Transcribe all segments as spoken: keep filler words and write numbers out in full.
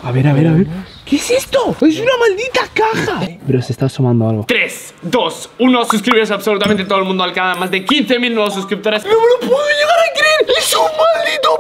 A ver, a ver, a ver. ¿Qué es esto? ¡Es una maldita caja! Pero se está asomando algo. tres, dos, uno. Suscribirse absolutamente todo el mundo al canal. Más de quince mil nuevos suscriptores. ¡No me lo puedo llegar a creer! ¡Es un maldito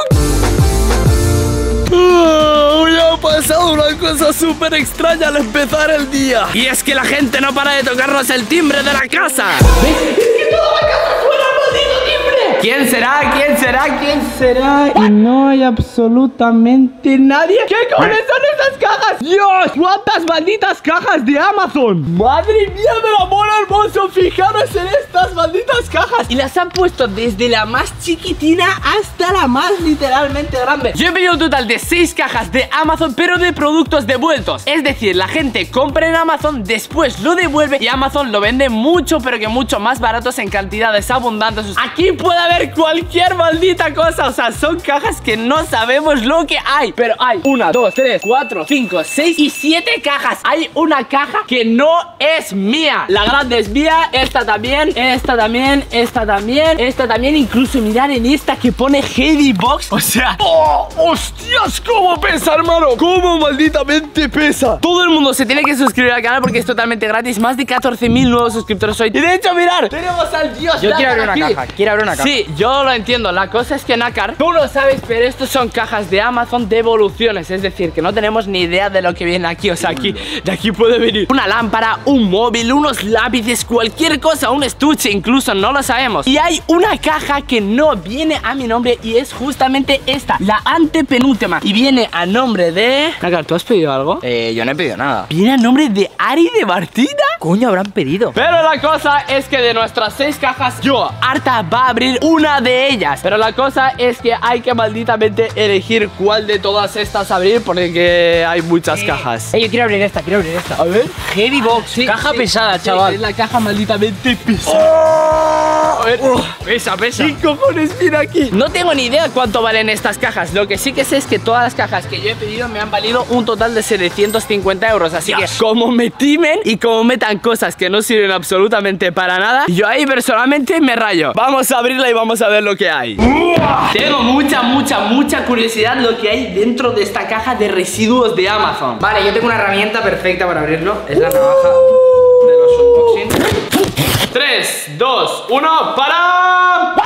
perro! Oh, hoy ha pasado una cosa súper extraña al empezar el día. Y es que la gente no para de tocarnos el timbre de la casa. ¿Ves? ¡Es que toda la casa suena el maldito timbre! ¿Quién será? ¿Quién será? ¿Quién será? Y no hay absolutamente nadie. ¿Qué cojones son esas cajas? ¡Dios! ¿Cuántas malditas cajas de Amazon? ¡Madre mía del amor hermoso! Fijaros en estas malditas cajas. Y las han puesto desde la más chiquitina hasta la más literalmente grande. Yo he pedido un total de seis cajas de Amazon, pero de productos devueltos. Es decir, la gente compra en Amazon, después lo devuelve y Amazon lo vende mucho, pero que mucho más baratos en cantidades abundantes. Aquí puede haber cualquier maldita cosa. O sea, son cajas que no sabemos lo que hay. Pero hay una, dos, tres, cuatro, cinco, seis y siete cajas. Hay una caja que no es mía. La grande es mía, esta también, esta también, esta también, esta también. Incluso mirar en esta que pone Heavy Box. O sea, ¡oh! ¡Hostias! ¿Cómo pesa, hermano? ¿Cómo malditamente pesa? Todo el mundo se tiene que suscribir al canal porque es totalmente gratis. Más de catorce mil nuevos suscriptores hoy. Y de hecho, mirar, tenemos al dios. Yo quiero abrir una aquí. caja, quiero abrir una caja. Sí, yo lo entiendo. La cosa es que Nácar, tú lo sabes, pero estos son cajas de Amazon de evoluciones. Es decir, que no tenemos ni idea de lo que viene aquí. O sea, aquí, de aquí puede venir una lámpara, un móvil, unos lápices, cualquier cosa, un estuche incluso, no lo sabemos. Y hay una caja que no viene a mi nombre y es justamente esta, la antepenúltima. Y viene a nombre de... Nácar, ¿tú has pedido algo? Eh, yo no he pedido nada. ¿Viene a nombre de Ari de Martina? Coño, habrán pedido. Pero la cosa es que de nuestras seis cajas, yo, Arta, va a abrir una de ellas. Pero la cosa es que hay que malditamente elegir cuál de todas estas abrir, porque hay muchas eh, cajas. Eh, yo quiero abrir esta, quiero abrir esta. A ver. Heavy Box, Sí, caja sí, pesada, sí, chaval. Es la caja malditamente pesada. ¡Oh! A ver, pesa, pesa. ¿Qué cojones mira aquí? No tengo ni idea cuánto valen estas cajas. Lo que sí que sé es que todas las cajas que yo he pedido me han valido un total de setecientos cincuenta euros. Así Dios. que como me timen y como metan cosas que no sirven absolutamente para nada, yo ahí personalmente me rayo. Vamos a abrirla y vamos a ver lo que hay. Tengo mucha, mucha, mucha curiosidad lo que hay dentro de esta caja de residuos de Amazon. Vale, yo tengo una herramienta perfecta para abrirlo. Es la navaja de los unboxing. tres, dos, uno, ¡para!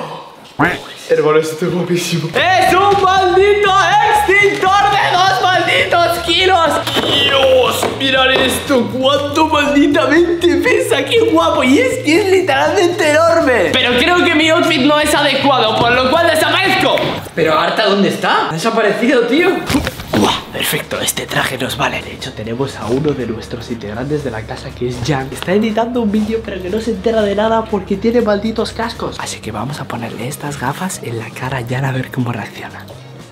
Hermano, esto es guapísimo. ¡Es un maldito extintor de dos malditos kilos! Dios, mirad esto. ¿Cuánto malditamente pesa? ¡Qué guapo! Y es que es literalmente enorme. Pero creo que mi outfit no es adecuado, por lo cual desaparezco. Pero Arta, ¿dónde está? Ha desaparecido, tío. Buah, perfecto, este traje nos vale. De hecho, tenemos a uno de nuestros integrantes de la casa, que es Jan. Está editando un vídeo, pero que no se entera de nada porque tiene malditos cascos. Así que vamos a ponerle estas gafas en la cara a Jan a ver cómo reacciona.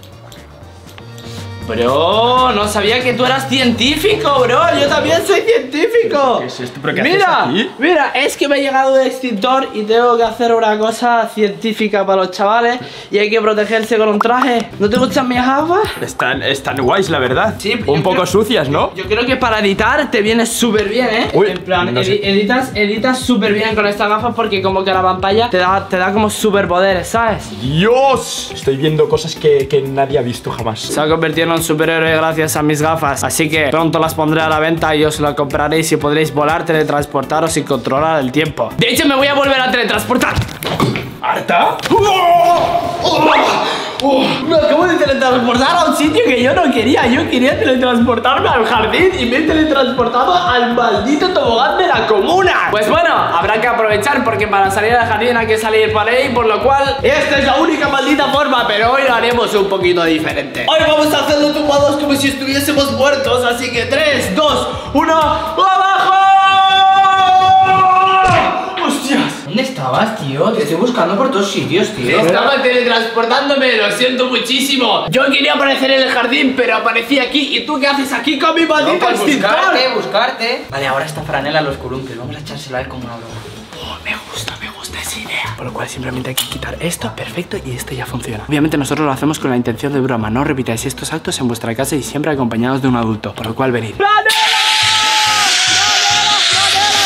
Bro, no sabía que tú eras científico, bro. Yo también soy científico. ¿Qué es esto? ¿Pero qué Mira, haces aquí? mira, es que me ha llegado un extintor y tengo que hacer una cosa científica para los chavales. Y hay que protegerse con un traje. ¿No te gustan mis gafas? Están, están guays, la verdad. Sí, un yo poco creo- sucias, ¿no? Yo creo que para editar te viene súper bien, ¿eh? Uy, en plan, no sé. edi- editas, editas súper bien con estas gafas porque como que la pantalla te da, te da como superpoderes, ¿sabes? ¡Dios! Estoy viendo cosas que, que nadie ha visto jamás. Se ha convertido en un superhéroe gracias a mis gafas. Así que pronto las pondré a la venta y os las compraréis y podréis volar, teletransportaros y controlar el tiempo. De hecho, me voy a volver a teletransportar. ¿Arta? Me acabo de teletransportar a un sitio que yo no quería. Yo quería teletransportarme al jardín y me he teletransportado al maldito tobogán de la comuna. Pues bueno, habrá que aprovechar porque para salir al jardín hay que salir por ahí, por lo cual esta es la única maldita forma, pero hoy lo haremos un poquito diferente. Hoy vamos a hacerlo tumbados como si estuviésemos muertos, así que tres, dos, uno, ¡abajo! ¡Hostias! ¿Dónde estabas, tío? Te estoy buscando por todos sitios, tío. Estaba teletransportándome, lo siento muchísimo. Yo quería aparecer en el jardín, pero aparecí aquí. ¿Y tú qué haces aquí con mi No, maldito pues extintor? buscarte, buscarte. Vale, ahora esta franela a los columpios. Vamos a echárselo a él como una broma. Oh, me gusta, me gusta esa idea. Por lo cual simplemente hay que quitar esto, perfecto, y este ya funciona. Obviamente nosotros lo hacemos con la intención de broma. No repitáis estos actos en vuestra casa y siempre acompañados de un adulto. Por lo cual venid.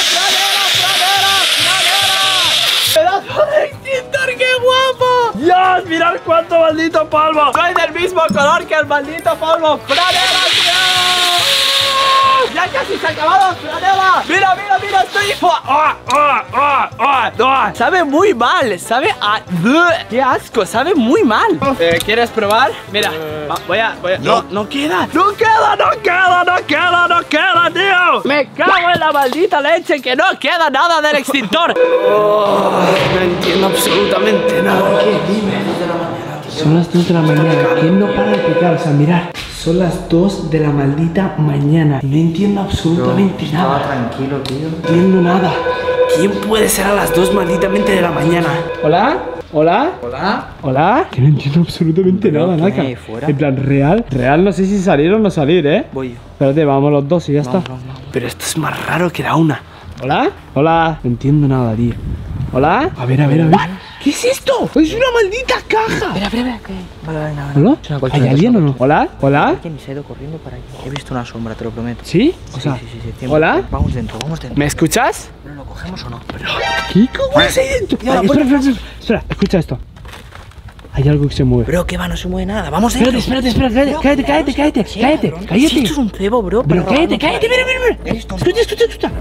¡Pedazo de extintor, qué guapo! ¡Ya! Dios, mirad cuánto maldito polvo. Soy del mismo color que el maldito polvo. ¡Franela, tío! ¡Ya casi se ha acabado, franela! ¡Mira, mira, mira! ¡Estoy... ¡Oh, oh, oh, oh, oh! Sabe muy mal, sabe a... ¡Qué asco! Sabe muy mal. eh, ¿Quieres probar? Mira, va, voy a... Voy a... No, no queda. ¡No queda, no queda, no queda, no queda, tío! ¡Me cago en la maldita leche que no queda nada del extintor! Oh, no entiendo absolutamente nada. ¿Qué? Dime. Son las dos de la mañana. ¿Quién no para de picar? O sea, mirad. Son las dos de la maldita mañana. No entiendo absolutamente Bro, nada. Estaba tranquilo, tío. No entiendo nada. ¿Quién puede ser a las dos malditamente de la mañana? ¿Hola? ¿Hola? Hola. ¿Hola? Que no entiendo absolutamente Bro, nada, ¿quién Naka. hay fuera? En plan, real. Real, no sé si salir o no salir, ¿eh? Voy yo. Espérate, vamos los dos y ya Vamos, está. vamos, vamos. Pero esto es más raro que la una. ¿Hola? Hola. No entiendo nada, tío. ¿Hola? A ver, a ver, a ver. ¿Qué es esto? ¡Es una maldita caja! Espera, espera, espera. ¿Qué? Vale, vale, nada. ¿Hola? Es una colchoneta, ¿Hay alguien es o una no? ¿Hola? ¿Hola? Alguien se ha ido corriendo para allí. He visto una sombra, te lo prometo. ¿Sí? O Sí, sea, sí, sí, sí, cien por cien. ¿hola? Vamos dentro, vamos dentro. ¿Me escuchas? ¿Pero lo cogemos o no? ¿Qué cojones hay dentro? Ya, Ay, pues- espera, espera, espera, espera, escucha esto. Hay algo que se mueve. Bro, que va, no se mueve nada. Vamos dentro. Espérate, espérate, espérate, cállate, cállate, cállate, Sí, cállate, cabrón. cállate. Si esto es un cebo, bro. Pero para cállate, robarnos cállate, por ahí. mira, mira, mira. Eres tonto. Escucha, escucha, escucha.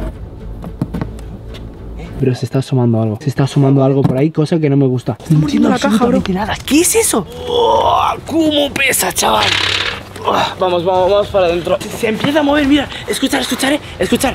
Pero se está asomando algo. Se está asomando algo por ahí, cosa que no me gusta. No entiendo la caja, absolutamente nada. ¿Qué es eso? Oh, ¿cómo pesa, chaval? Oh, vamos, vamos, vamos para adentro. Se, se empieza a mover, mira. Escuchar, escuchar, eh. Escuchar.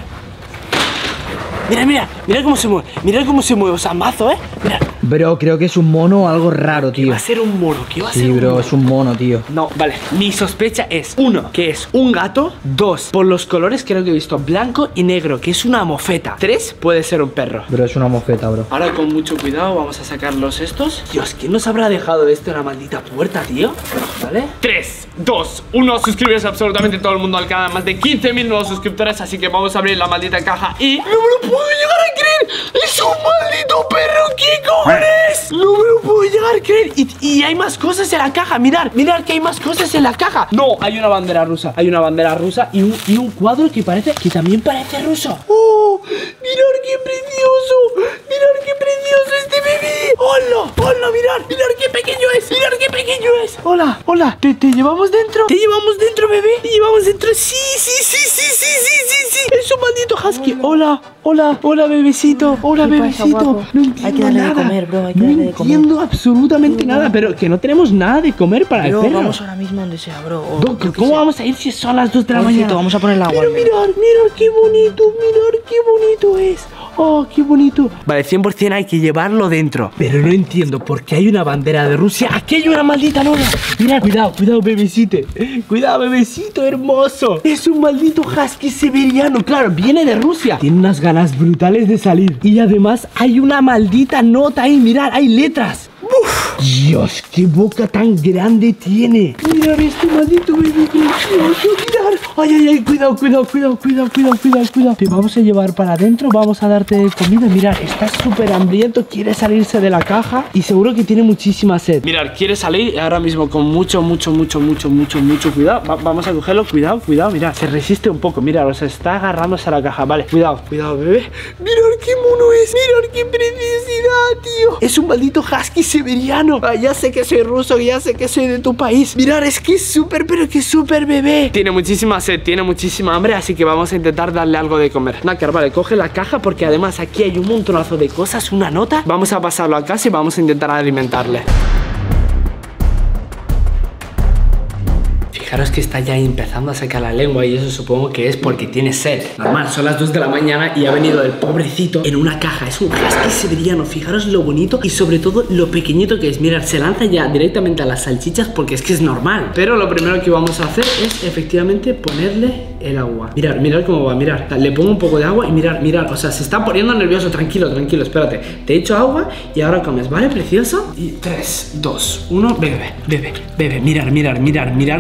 Mira, mira, mira cómo se mueve. Mira cómo se mueve. O sea, mazo, eh. Mira. Bro, creo que es un mono o algo raro, tío. Va a ser un mono. ¿Qué va a ser Sí, un bro, mono? es un mono, tío. No, vale, mi sospecha es uno, que es un gato. Dos, por los colores creo que he visto blanco y negro, que es una mofeta. Tres, puede ser un perro. Bro, es una mofeta, bro. Ahora con mucho cuidado vamos a sacar los estos. Dios, ¿quién nos habrá dejado esto en la maldita puerta, tío? ¿Vale? tres, dos, uno, suscríbete absolutamente todo el mundo al canal. Más de quince mil nuevos suscriptores, así que vamos a abrir la maldita caja y... ¡No me lo puedo llegar a creer! ¡Es un maldito perro! ¿Qué cojones? ¡No me lo puedo llegar a creer! Y, y hay más cosas en la caja, mirad, mirad que hay más cosas en la caja. No, hay una bandera rusa, hay una bandera rusa y un, y un cuadro que parece, que también parece ruso. ¡Oh! ¡Mirad qué precioso! ¡Mirad qué precioso este bebé! ¡Hola! ¡Hola! ¡Mirad! ¡Mirad qué pequeño es! ¡Mirad qué pequeño es! ¡Hola! ¡Hola! ¿Te, te llevamos dentro? ¿Te llevamos dentro, bebé? ¿Te llevamos dentro? ¡Sí, sí, sí, sí, sí, sí, sí, sí! ¡Es un maldito husky! ¡Hola! ¡Hola! ¡Hola, bebecito! ¡Hola, ¿Qué pasa, bebecito! guapo? No entiendo Hay que darle de nada. comer, bro, hay que no darle de comer. entiendo absolutamente nada, pero que no tenemos nada de comer para Bro, el perro. vamos ahora mismo donde sea, bro. O Doc, yo qué ¿cómo sé. vamos a ir si son las dos de la Pobrecito, mañana? vamos a poner el agua. Pero mirar, mirar qué bonito, mirar qué bonito es. Oh, qué bonito. Vale, cien por cien hay que llevarlo dentro. Pero no entiendo por qué hay una bandera de Rusia. Aquí hay una maldita lona. Mira, cuidado, cuidado, bebecito. Cuidado, bebecito hermoso. Es un maldito husky siberiano. Claro, viene de Rusia. Tiene unas ganas brutales de salir. Y además hay una maldita nota ahí. Mirad, hay letras. Uf, Dios, qué boca tan grande tiene. Mirad este maldito bebé precioso, mirad. Ay, ay, ay, cuidado, cuidado, cuidado, cuidado, cuidado, cuidado, cuidado. Te vamos a llevar para adentro, vamos a darte comida. Mirad, está súper hambriento, quiere salirse de la caja y seguro que tiene muchísima sed. Mirad, quiere salir ahora mismo con mucho, mucho, mucho, mucho, mucho, mucho cuidado. Va- vamos a cogerlo, cuidado, cuidado, mirad. Se resiste un poco, mirad, o sea, está agarrándose a la caja. Vale, cuidado, cuidado, bebé. Mirad qué mono es, mirad qué preciosidad, tío. Es un maldito husky siberiano. Ah, ya sé que soy ruso, ya sé que soy de tu país. Mirad, es que es súper, pero que súper bebé. Tiene muchísima sed, tiene muchísima hambre, así que vamos a intentar darle algo de comer. Nácar, vale, coge la caja porque además aquí hay un montonazo de cosas, una nota. Vamos a pasarlo a casa y vamos a intentar alimentarle. Fijaros que está ya empezando a sacar la lengua y eso supongo que es porque tiene sed. Normal, son las dos de la mañana y ha venido el pobrecito en una caja. Es un husky siberiano. Fijaros lo bonito y sobre todo lo pequeñito que es. Mirad, se lanza ya directamente a las salchichas porque es que es normal. Pero lo primero que vamos a hacer es efectivamente ponerle el agua. Mirad, mirad cómo va, mirad. Le pongo un poco de agua y mirad, mirad. O sea, se está poniendo nervioso. Tranquilo, tranquilo, espérate. Te he hecho agua y ahora comes, ¿vale, precioso? Y tres, dos, uno, bebe, bebe, bebe. Mirad, mirad, mirad, mirad cómo bebe.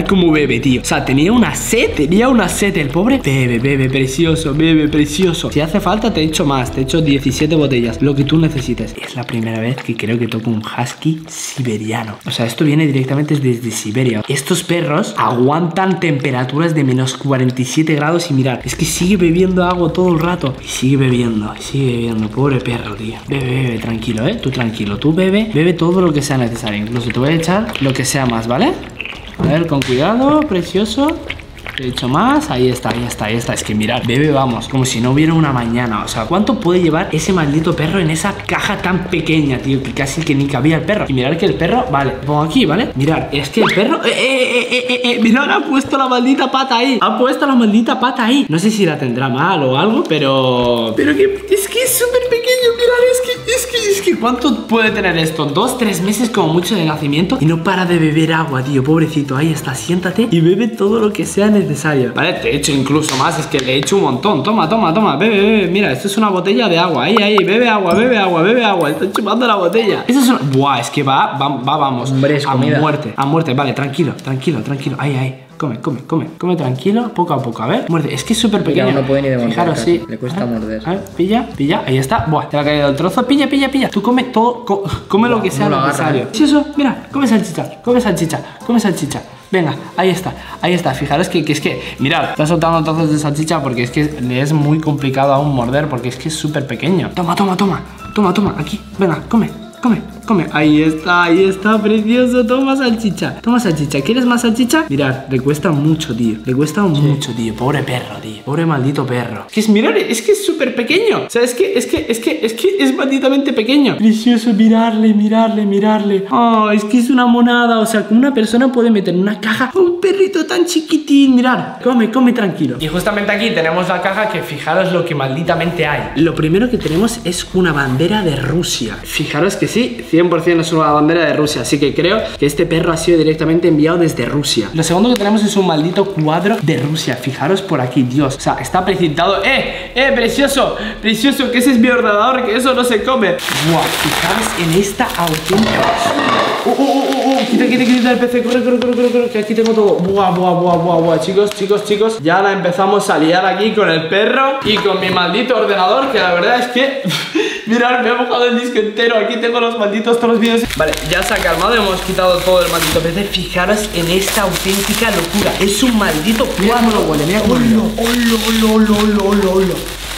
bebe, tío. O sea, tenía una sed, tenía una sed el pobre. Bebe, bebe, precioso, bebe, precioso. Si hace falta te echo más, te echo diecisiete botellas, lo que tú necesites. Es la primera vez que creo que toco un husky siberiano. O sea, esto viene directamente desde Siberia. Estos perros aguantan temperaturas de menos cuarenta y siete grados y mirad, es que sigue bebiendo agua todo el rato. Y sigue bebiendo, y sigue bebiendo. Pobre perro, tío. Bebe, bebe, tranquilo, eh. Tú tranquilo, tú bebe, bebe todo lo que sea necesario. Incluso te voy a echar lo que sea más, ¿vale? A ver, con cuidado, precioso. He hecho más, ahí está, ahí está, ahí está. Es que mirad, bebe, vamos, como si no hubiera una mañana. O sea, ¿cuánto puede llevar ese maldito perro en esa caja tan pequeña, tío? Que casi que ni cabía el perro. Y mirad que el perro, vale, pongo aquí, ¿vale? Mirad, es que el perro, eh, eh, eh, eh, eh, mirad, ha puesto la maldita pata ahí. Ha puesto la maldita pata ahí. No sé si la tendrá mal o algo, pero... Pero que es que es súper pequeño, mirad, es que, es que, es que ¿cuánto puede tener esto? Dos, tres meses como mucho de nacimiento y no para de beber agua, tío, pobrecito. Ahí está, siéntate y bebe todo lo que sea necesario. Vale, te he hecho incluso más, es que le he hecho un montón. Toma, toma, toma, bebe, bebe. Mira, esto es una botella de agua. Ahí, ahí, bebe agua, bebe agua, bebe agua. Está chupando la botella. Esto es una... Buah, es que va, va, va vamos. Hombre, es a comida. muerte, a muerte. Vale, tranquilo, tranquilo, tranquilo. Ahí, ahí. Come, come, come, come tranquilo, poco a poco, a ver, muerde, es que es súper pequeño. No puede ni de morder. Fijaros, sí. Le cuesta a ver, morder. A ver, pilla, pilla, ahí está. Buah, te ha caído el trozo, pilla, pilla, pilla. Tú come todo, co come Buah, lo que sea no lo necesario. agarra, Sí, eso, mira, come salchicha, come salchicha, come salchicha. Venga, ahí está, ahí está. Fijaros que, que es que, mirad, está soltando trozos de salchicha porque es que le es muy complicado aún morder porque es que es súper pequeño. Toma, toma, toma, toma, toma, aquí, venga, come, come, come. Ahí está, ahí está, precioso. Toma salchicha, toma salchicha. ¿Quieres más salchicha? Mirad, le cuesta mucho, tío. Le cuesta sí. mucho, tío. Pobre perro, tío. Pobre maldito perro. Es que es, mirad, es que es súper pequeño. O sea, es que, es que, es que, es que es malditamente pequeño. Precioso, mirarle, mirarle, mirarle. Oh, es que es una monada. O sea, como una persona puede meter en una caja a un perrito tan chiquitín. Mirad, come, come tranquilo. Y justamente aquí tenemos la caja que fijaros lo que malditamente hay. Lo primero que tenemos es una bandera de Rusia. Fijaros que sí, cien por cien es una bandera de Rusia. Así que creo que este perro ha sido directamente enviado desde Rusia. Lo segundo que tenemos es un maldito cuadro de Rusia. Fijaros por aquí, Dios. O sea, está precintado. ¡Eh! ¡Eh! ¡Precioso! ¡Precioso! Que ese es mi ordenador, que eso no se come. ¡Buah! Fijaros en esta auténtica... ¡Oh, oh, oh, oh! Quita, quita, quita el P C. Corre, corre, corre, corre, corre. Que aquí tengo todo. ¡Buah, buah, buah, buah, buah! Chicos, chicos, chicos. Ya la empezamos a liar aquí con el perro y con mi maldito ordenador, que la verdad es que... Mirad, me he mojado el disco entero. Aquí tengo los malditos, todos los vídeos. Vale, ya se ha calmado. Hemos quitado todo el maldito P C. Fijaros en esta auténtica locura. Es un maldito cuadro. Mira cómo lo huele, mira cómo lo huele. ¡Hola, hola, hola, hola, hola!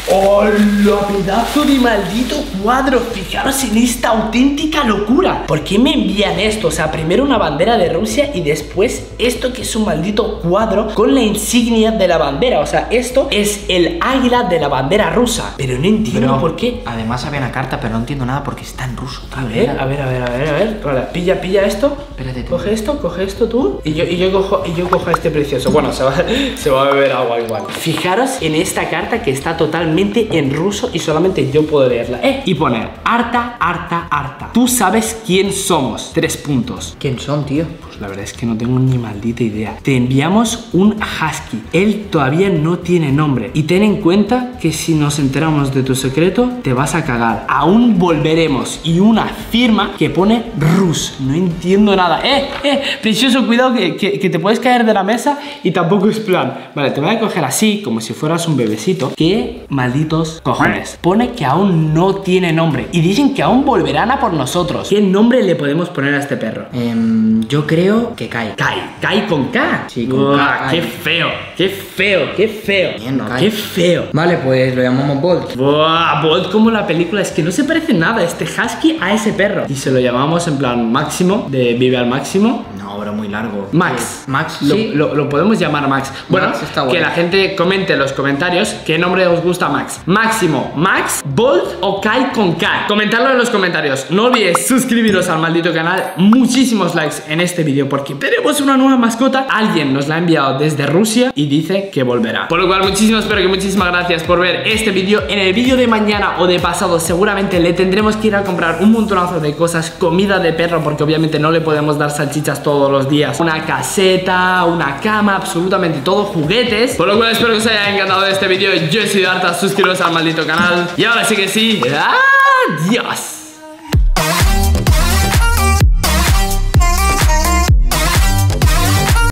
¡Hola! Pedazo de maldito cuadro. Fijaros en esta auténtica locura. ¿Por qué me envían esto? O sea, primero una bandera de Rusia y después esto que es un maldito cuadro con la insignia de la bandera. O sea, esto es el águila de la bandera rusa. Pero no entiendo pero, por qué. Además había una carta, pero no entiendo nada porque está en ruso. A ver, a ver, a ver, a ver, a ver. Vale, pilla, pilla esto. Espérate, coge esto, coge esto tú. Y yo, y yo cojo, y yo cojo este precioso. Bueno, se va, se va a beber agua igual. Fijaros en esta carta que está totalmente en ruso y solamente yo puedo leerla. Eh, y poner harta, harta, harta. Tú sabes quién somos. Tres puntos. ¿Quién son, tío? Pues la verdad es que no tengo ni maldita idea. Te enviamos un husky. Él todavía no tiene nombre. Y ten en cuenta que si nos enteramos de tu secreto, te vas a cagar. Aún volveremos. Y una firma que pone Rus. No entiendo nada. Eh, eh, precioso, cuidado que, que, que te puedes caer de la mesa y tampoco es plan. Vale, te voy a coger así, como si fueras un bebecito. Que malditos cojones. Pone que aún no tiene nombre. Y dicen que aún volverán a por nosotros. ¿Qué nombre le podemos poner a este perro? Eh, yo creo que Kai. Kai. Kai con K. Sí, con Uah, K. qué feo. Qué feo. Qué feo. Bien, no, Kai. qué feo. Vale, pues lo llamamos Bolt. Buah, Bolt como la película. Es que no se parece nada este husky a ese perro. Y se lo llamamos en plan máximo, de vive al máximo. No, pero muy largo. Max. Max, lo, sí. lo, lo podemos llamar Max. Bueno, Max está que bueno. la gente comente en los comentarios qué nombre os gusta Max. Máximo, Max, Bolt o Kai con K. Comentadlo en los comentarios. No olvidéis suscribiros al maldito canal. Muchísimos likes en este vídeo porque tenemos una nueva mascota. Alguien nos la ha enviado desde Rusia y dice que volverá. Por lo cual muchísimas, pero que muchísimas gracias por ver este vídeo. En el vídeo de mañana o de pasado seguramente le tendremos que ir a comprar un montonazo de cosas. Comida de perro porque obviamente no le podemos dar salchichas todos los días. Una caseta, una cama, absolutamente todo, juguetes. Por lo cual espero que os haya encantado este vídeo. Yo soy Darta, suscribiros al maldito canal. Y ahora sí que sí, adiós.